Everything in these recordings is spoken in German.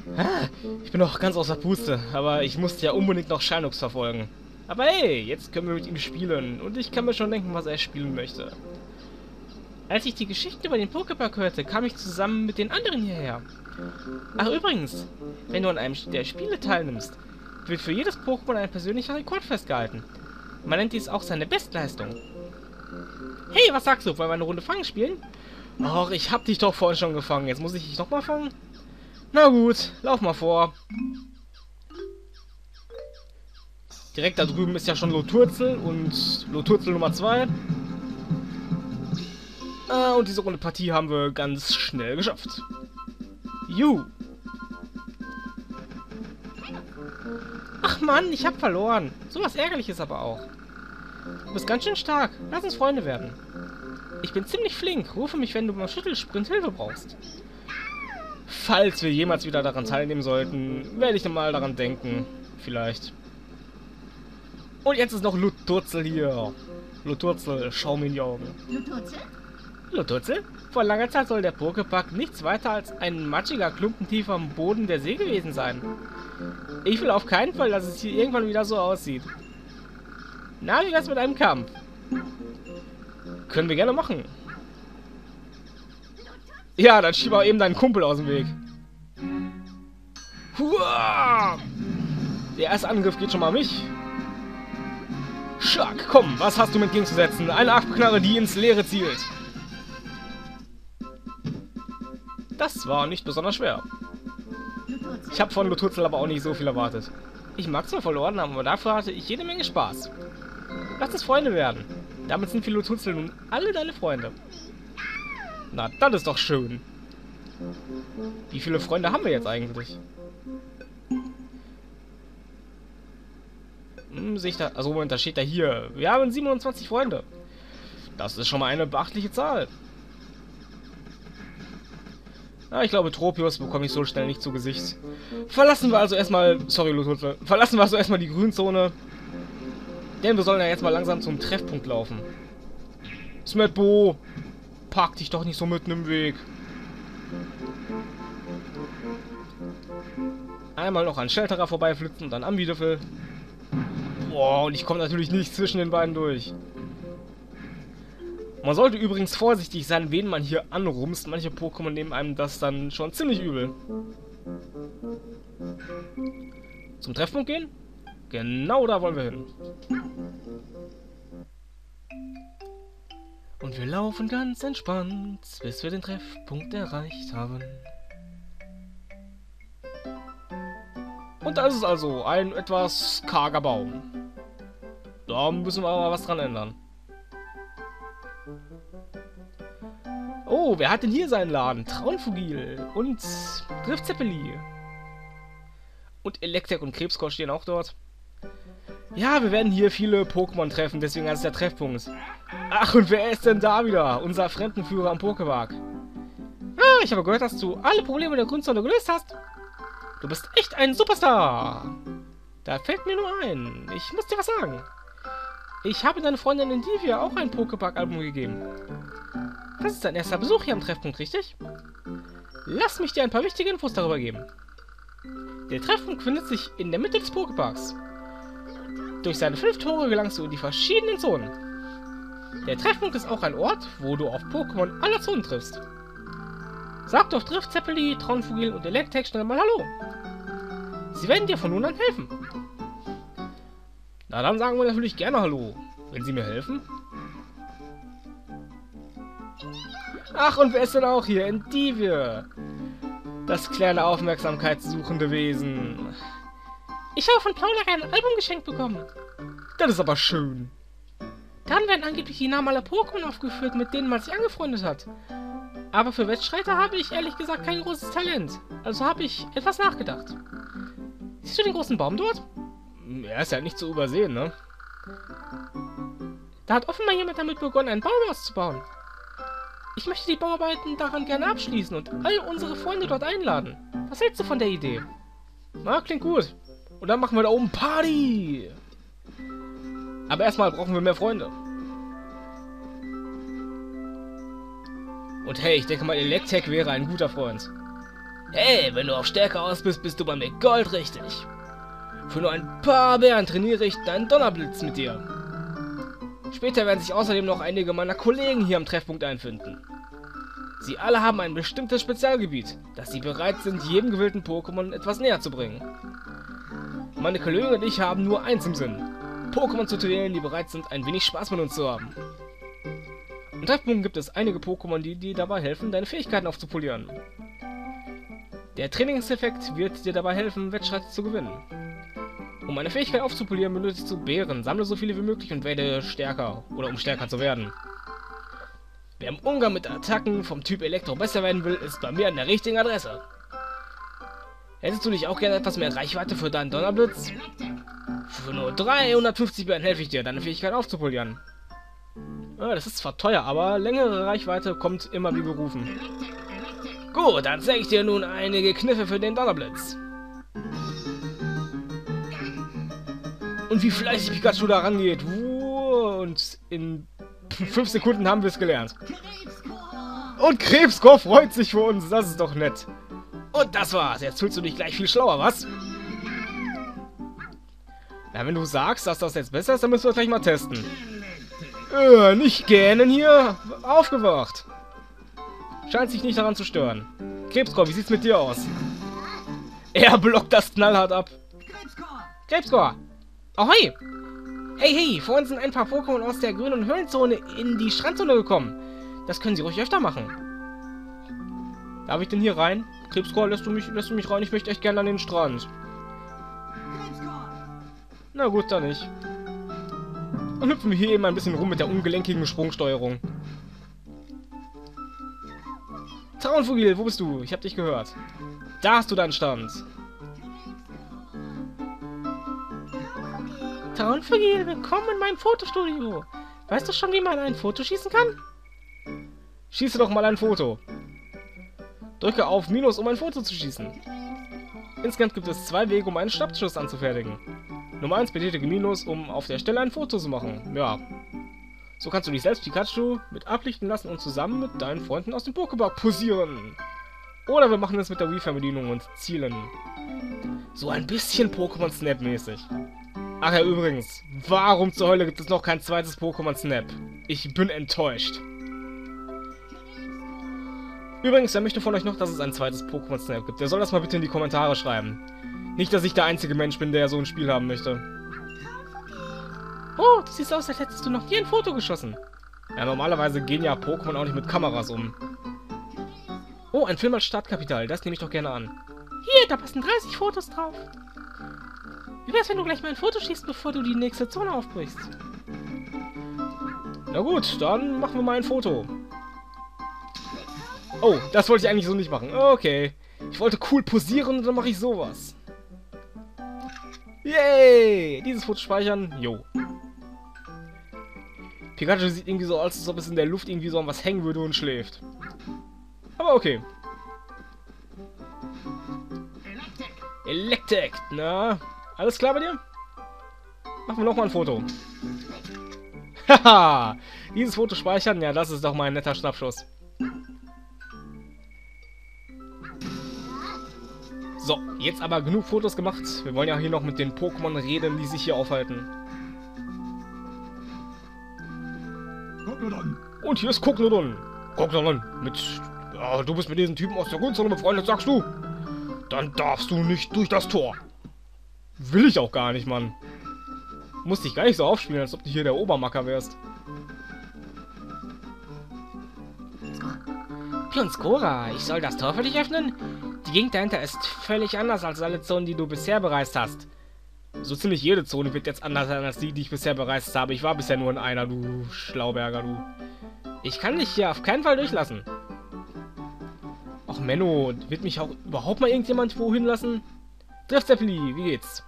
Ich bin noch ganz außer Puste, aber ich musste ja unbedingt noch Shinux verfolgen. Aber hey, jetzt können wir mit ihm spielen und ich kann mir schon denken, was er spielen möchte. Als ich die Geschichten über den Poképark hörte, kam ich zusammen mit den anderen hierher. Ach übrigens, wenn du an einem der Spiele teilnimmst, wird für jedes Pokémon ein persönlicher Rekord festgehalten. Man nennt dies auch seine Bestleistung. Hey, was sagst du? Wollen wir eine Runde Fangen spielen? Och, ich hab dich doch vorhin schon gefangen. Jetzt muss ich dich nochmal fangen? Na gut, lauf mal vor. Direkt da drüben ist ja schon Loturzel und Loturzel Nummer 2. Und diese Runde Partie haben wir ganz schnell geschafft. Juhu. Ach Mann, ich hab verloren. So was Ärgerliches aber auch. Du bist ganz schön stark. Lass uns Freunde werden. Ich bin ziemlich flink. Rufe mich, wenn du beim Schüttelsprint Hilfe brauchst. Falls wir jemals wieder daran teilnehmen sollten, werde ich mal daran denken. Vielleicht. Und jetzt ist noch Loturzel hier. Loturzel, schau mir in die Augen. Loturzel? Loturzel? Vor langer Zeit soll der Poképark nichts weiter als ein matschiger Klumpen tief am Boden der See gewesen sein. Ich will auf keinen Fall, dass es hier irgendwann wieder so aussieht. Na, wie wär's mit einem Kampf? Können wir gerne machen. Ja, dann schieb auch eben deinen Kumpel aus dem Weg. Huah! Der erste Angriff geht schon mal an mich. Schack, komm, was hast du mit entgegenzusetzen? Eine Abknarre, die ins Leere zielt. Das war nicht besonders schwer. Ich habe von Loturzel aber auch nicht so viel erwartet. Ich mag zwar verloren haben, aber dafür hatte ich jede Menge Spaß. Lass uns Freunde werden. Damit sind wir Loturzel nun alle deine Freunde. Na, das ist doch schön. Wie viele Freunde haben wir jetzt eigentlich? Sehe ich da... Also Moment, da steht da hier. Wir haben 27 Freunde. Das ist schon mal eine beachtliche Zahl. Ja, ich glaube, Tropius bekomme ich so schnell nicht zu Gesicht. Verlassen wir also erstmal... Sorry, Loturzel. Verlassen wir also erstmal die Grünzone. Denn wir sollen ja jetzt mal langsam zum Treffpunkt laufen. Smetbo! Park dich doch nicht so mitten im Weg. Einmal noch an Shelterer vorbeiflitzen und dann am Wiedefel. Boah, und ich komme natürlich nicht zwischen den beiden durch. Man sollte übrigens vorsichtig sein, wen man hier anrumst. Manche Pokémon nehmen einem das dann schon ziemlich übel. Zum Treffpunkt gehen? Genau da wollen wir hin. Und wir laufen ganz entspannt, bis wir den Treffpunkt erreicht haben. Und da ist es also, ein etwas karger Baum. Da müssen wir aber was dran ändern. Oh, wer hat denn hier seinen Laden? Traunfugil und Driftzeppeli. Und Electek und Krebskor stehen auch dort. Ja, wir werden hier viele Pokémon treffen, deswegen ist der Treffpunkt. Ach, und wer ist denn da wieder? Unser Fremdenführer am Poképark. Ah, ich habe gehört, dass du alle Probleme der Grundzone gelöst hast. Du bist echt ein Superstar. Da fällt mir nur ein. Ich muss dir was sagen. Ich habe deine Freundin Indivia auch ein Poképark-Album gegeben. Das ist dein erster Besuch hier am Treffpunkt, richtig? Lass mich dir ein paar wichtige Infos darüber geben. Der Treffpunkt befindet sich in der Mitte des Poképarks. Durch seine 5 Tore gelangst du in die verschiedenen Zonen. Der Treffpunkt ist auch ein Ort, wo du auf Pokémon aller Zonen triffst. Sag doch Driftzeppeli, Traunfugil und Electek schnell mal Hallo. Sie werden dir von nun an helfen. Na, dann sagen wir natürlich gerne Hallo, wenn sie mir helfen. Ach, und wer ist denn auch hier? Indivia. Das kleine aufmerksamkeitssuchende Wesen. Ich habe von Paula ein Album geschenkt bekommen. Das ist aber schön. Dann werden angeblich die Namen aller Pokémon aufgeführt, mit denen man sich angefreundet hat. Aber für Wettstreiter habe ich ehrlich gesagt kein großes Talent. Also habe ich etwas nachgedacht. Siehst du den großen Baum dort? Er ist ja nicht zu übersehen, ne? Da hat offenbar jemand damit begonnen, einen Baum auszubauen. Ich möchte die Bauarbeiten daran gerne abschließen und all unsere Freunde dort einladen. Was hältst du von der Idee? Na, klingt gut. Und dann machen wir da oben Party. Aber erstmal brauchen wir mehr Freunde. Und hey, ich denke mal, Electek wäre ein guter Freund. Hey, wenn du auf Stärke aus bist, bist du bei mir goldrichtig. Für nur ein paar Bären trainiere ich deinen Donnerblitz mit dir. Später werden sich außerdem noch einige meiner Kollegen hier am Treffpunkt einfinden. Sie alle haben ein bestimmtes Spezialgebiet, das sie bereit sind, jedem gewillten Pokémon etwas näher zu bringen. Meine Kollegen und ich haben nur eins im Sinn: Pokémon zu trainieren, die bereit sind, ein wenig Spaß mit uns zu haben. Am Treffpunkt gibt es einige Pokémon, die dir dabei helfen, deine Fähigkeiten aufzupolieren. Der Trainingseffekt wird dir dabei helfen, Wettschritte zu gewinnen. Um eine Fähigkeit aufzupolieren, benötigst du Beeren. Sammle so viele wie möglich und werde stärker, oder um stärker zu werden. Wer im Umgang mit Attacken vom Typ Elektro besser werden will, ist bei mir an der richtigen Adresse. Hättest du nicht auch gerne etwas mehr Reichweite für deinen Donnerblitz? Für nur 350 Beeren helfe ich dir, deine Fähigkeit aufzupolieren. Ja, das ist zwar teuer, aber längere Reichweite kommt immer wie gerufen. Gut, dann zeige ich dir nun einige Kniffe für den Donnerblitz. Und wie fleißig Pikachu da rangeht. Und in 5 Sekunden haben wir es gelernt. Und Krebscore freut sich für uns. Das ist doch nett. Und das war's. Jetzt fühlst du dich gleich viel schlauer, was? Na, wenn du sagst, dass das jetzt besser ist, dann müssen wir es gleich mal testen. Nicht gähnen hier. Aufgewacht. Scheint sich nicht daran zu stören. Krebscore, wie sieht's mit dir aus? Er blockt das knallhart ab. Krebscore! Ahoi! Hey, hey, vorhin sind ein paar Pokémon aus der grünen Höhlenzone in die Strandzone gekommen. Das können sie ruhig öfter machen. Darf ich denn hier rein? Krebscore, lässt du mich rein? Ich möchte echt gerne an den Strand. Na gut, dann nicht. Dann hüpfen wir hier eben ein bisschen rum mit der ungelenkigen Sprungsteuerung. Traunvogel, wo bist du? Ich hab dich gehört. Da hast du deinen Stand. Traunvogel, willkommen in meinem Fotostudio. Weißt du schon, wie man ein Foto schießen kann? Schieße doch mal ein Foto. Drücke auf Minus, um ein Foto zu schießen. Insgesamt gibt es 2 Wege, um einen Schnappschuss anzufertigen. Nummer 1, betätige Minus, um auf der Stelle ein Foto zu machen. Ja. So kannst du dich selbst Pikachu mit ablichten lassen und zusammen mit deinen Freunden aus dem Poképark posieren. Oder wir machen es mit der Wii-Fernbedienung und zielen. So ein bisschen Pokémon Snap mäßig. Ach ja, übrigens, warum zur Hölle gibt es noch kein zweites Pokémon Snap? Ich bin enttäuscht. Übrigens, wer möchte von euch noch, dass es ein zweites Pokémon Snap gibt? Der soll das mal bitte in die Kommentare schreiben. Nicht, dass ich der einzige Mensch bin, der so ein Spiel haben möchte. Oh, du siehst aus, als hättest du noch nie ein Foto geschossen. Ja, normalerweise gehen ja Pokémon auch nicht mit Kameras um. Oh, ein Film als Startkapital, das nehme ich doch gerne an. Hier, da passen 30 Fotos drauf. Wie wär's, wenn du gleich mal ein Foto schießt, bevor du die nächste Zone aufbrichst? Na gut, dann machen wir mal ein Foto. Oh, das wollte ich eigentlich so nicht machen. Okay. Ich wollte cool posieren und dann mache ich sowas. Yay! Dieses Foto speichern. Jo. Pikachu sieht irgendwie so aus, als ob es in der Luft irgendwie so an was hängen würde und schläft. Aber okay. Electek, na? Alles klar bei dir? Machen wir nochmal ein Foto. Haha! Dieses Foto speichern, ja, das ist doch mal ein netter Schnappschuss. So, jetzt aber genug Fotos gemacht. Wir wollen ja hier noch mit den Pokémon reden, die sich hier aufhalten. Und hier ist Kognodon. Kognodon, ja, du bist mit diesen Typen aus der Grundzone befreundet, sagst du? Dann darfst du nicht durch das Tor. Will ich auch gar nicht, Mann. Musst dich gar nicht so aufspielen, als ob du hier der Obermacker wärst. Pionskora, ich soll das Tor für dich öffnen? Die Gegend dahinter ist völlig anders als alle Zonen, die du bisher bereist hast. So ziemlich jede Zone wird jetzt anders sein als die, die ich bisher bereist habe. Ich war bisher nur in einer, du Schlauberger, du. Ich kann dich hier auf keinen Fall durchlassen. Ach, Menno, wird mich auch überhaupt mal irgendjemand wohin lassen? Driftzeppeli, wie geht's?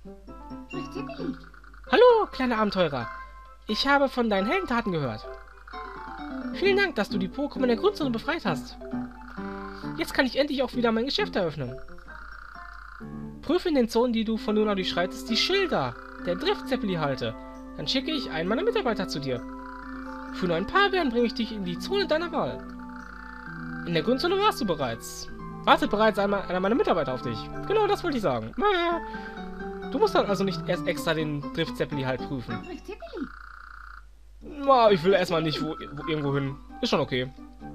Hallo, kleiner Abenteurer. Ich habe von deinen Heldentaten gehört. Vielen Dank, dass du die Pokémon der Grundzone befreit hast. Jetzt kann ich endlich auch wieder mein Geschäft eröffnen. Prüfe in den Zonen, die du von nun an durchschreitest, die Schilder der Driftzeppeli halte. Dann schicke ich einen meiner Mitarbeiter zu dir. Für nur ein paar Beeren bringe ich dich in die Zone deiner Wahl. In der Grundzone warst du bereits. Wartet bereits einer meiner Mitarbeiter auf dich. Genau, das wollte ich sagen. Du musst dann also nicht erst extra den Driftzeppeli halt prüfen. Na, ich will erstmal nicht irgendwo hin. Ist schon okay.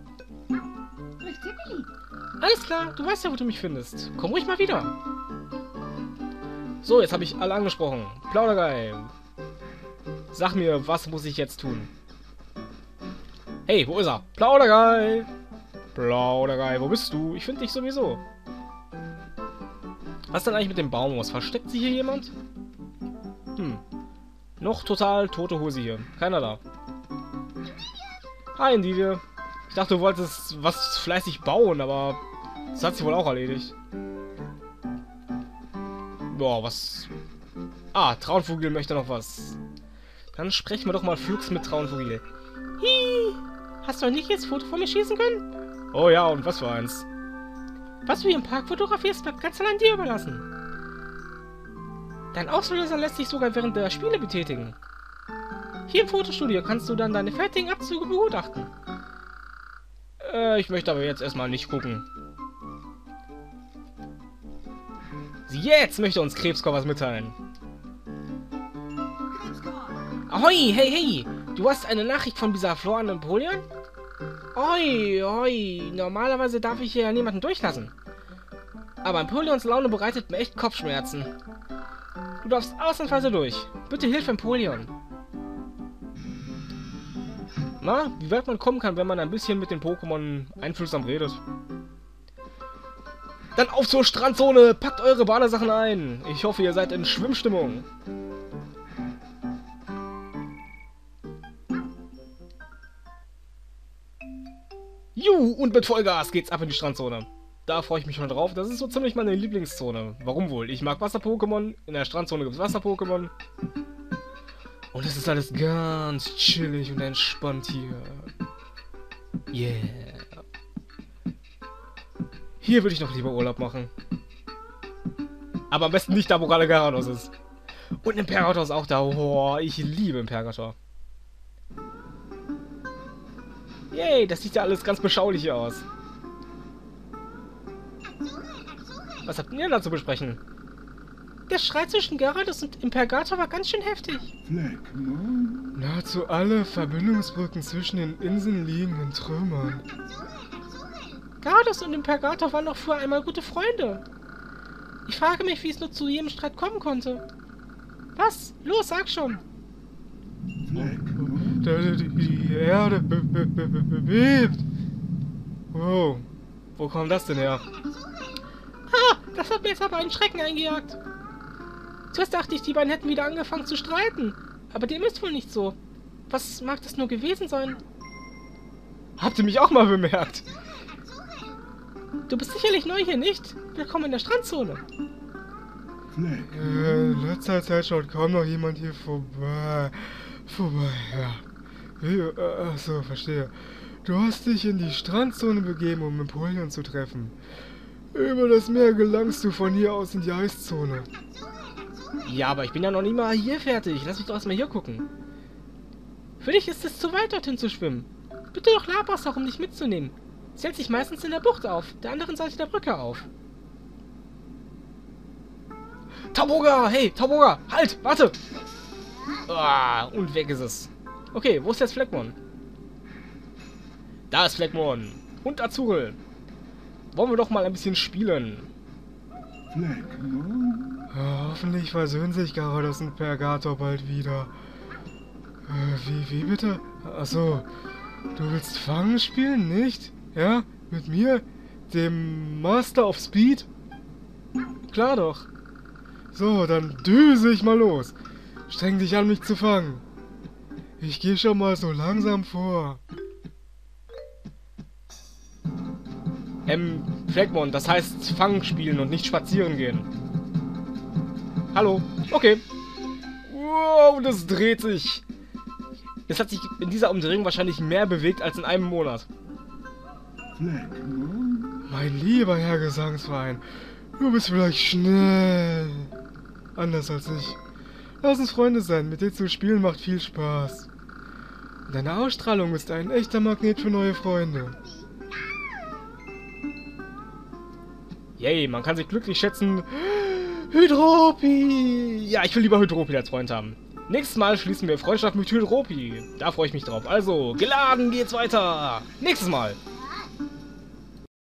Alles klar, du weißt ja, wo du mich findest. Komm ruhig mal wieder. So, jetzt habe ich alle angesprochen. Plaudergeil. Sag mir, was muss ich jetzt tun? Hey, wo ist er? Plaudergeil. Plaudergeil, wo bist du? Ich finde dich sowieso. Was ist denn eigentlich mit dem Baum aus? Versteckt sich hier jemand? Noch total tote Hose hier. Keiner da. Hi, Indivie. Ich dachte, du wolltest was fleißig bauen, aber das hat sich wohl auch erledigt. Boah, was... Ah, Traunvogel möchte noch was. Dann sprechen wir doch mal flugs mit Traunvogel. Hi! Hast du noch nicht jetzt Foto von mir schießen können? Oh ja, und was für eins? Was du hier im Park fotografierst, bleibt ganz allein dir überlassen. Dein Auslöser lässt sich sogar während der Spiele betätigen. Hier im Fotostudio kannst du dann deine fertigen Abzüge begutachten. Ich möchte aber jetzt erstmal nicht gucken. Jetzt möchte uns Krebskor was mitteilen. Ahoi, hey, hey! Du hast eine Nachricht von dieser Flor an Napoleon? Oi, oi, normalerweise darf ich hier ja niemanden durchlassen. Aber Napoleons Laune bereitet mir echt Kopfschmerzen. Du darfst ausnahmsweise durch. Bitte hilf Napoleon. Na, wie weit man kommen kann, wenn man ein bisschen mit den Pokémon einfühlsam redet. Dann auf zur Strandzone! Packt eure Badesachen ein! Ich hoffe, ihr seid in Schwimmstimmung. Juhu, und mit Vollgas geht's ab in die Strandzone. Da freue ich mich schon drauf. Das ist so ziemlich meine Lieblingszone. Warum wohl? Ich mag Wasser-Pokémon. In der Strandzone gibt's Wasser-Pokémon. Und es ist alles ganz chillig und entspannt hier. Yeah. Hier würde ich noch lieber Urlaub machen. Aber am besten nicht da, wo gerade Gyarados ist. Und Imperator ist auch da. Oh, ich liebe Imperator. Yay, das sieht ja alles ganz beschaulich hier aus. Was habt ihr da zu besprechen? Der Streit zwischen Gyarados und Imperator war ganz schön heftig. Nahezu alle Verbindungsbrücken zwischen den Inseln liegen in Trümmern. Gyarados und Imperator waren noch früher einmal gute Freunde. Ich frage mich, wie es nur zu jedem Streit kommen konnte. Was? Los, sag schon. Die Erde bebt. Wow, wo kommt das denn her? Ha, das hat mir jetzt aber einen Schrecken eingejagt. Zuerst dachte ich, die beiden hätten wieder angefangen zu streiten. Aber dem ist wohl nicht so. Was mag das nur gewesen sein? Habt ihr mich auch mal bemerkt? Du bist sicherlich neu hier, nicht? Willkommen in der Strandzone. In letzter Zeit schaut kaum noch jemand hier vorbei. Ja. Achso, verstehe. Du hast dich in die Strandzone begeben, um Napoleon zu treffen. Über das Meer gelangst du von hier aus in die Eiszone. Ja, aber ich bin ja noch nicht mal hier fertig. Lass mich doch erstmal hier gucken. Für dich ist es zu weit, dorthin zu schwimmen. Bitte doch Labras auch, um dich mitzunehmen. Sie hält sich meistens in der Bucht auf, der anderen Seite der Brücke auf. Tauboga! Hey, Tauboga! Halt! Warte! Ah, und weg ist es. Okay, wo ist jetzt Fleckmon? Da ist Fleckmon. Und Azurel. Wollen wir doch mal ein bisschen spielen. Hoffentlich versöhnen sich Gyarados und Imperator bald wieder. Wie bitte? Achso, du willst Fangen spielen, nicht? Ja? Mit mir? Dem Master of Speed? Klar doch. So, dann düse ich mal los. Streng dich an, mich zu fangen. Ich gehe schon mal so langsam vor. Fleckmon, das heißt Fangen spielen und nicht spazieren gehen. Hallo? Okay. Wow, das dreht sich. Es hat sich in dieser Umdrehung wahrscheinlich mehr bewegt als in einem Monat. Mein lieber Herr Gesangsverein, du bist vielleicht schnell. Anders als ich. Lass uns Freunde sein, mit dir zu spielen macht viel Spaß. Deine Ausstrahlung ist ein echter Magnet für neue Freunde. Yay, man kann sich glücklich schätzen. Hydropi! Ja, ich will lieber Hydropi als Freund haben. Nächstes Mal schließen wir Freundschaft mit Hydropi. Da freue ich mich drauf. Also, geladen geht's weiter. Nächstes Mal.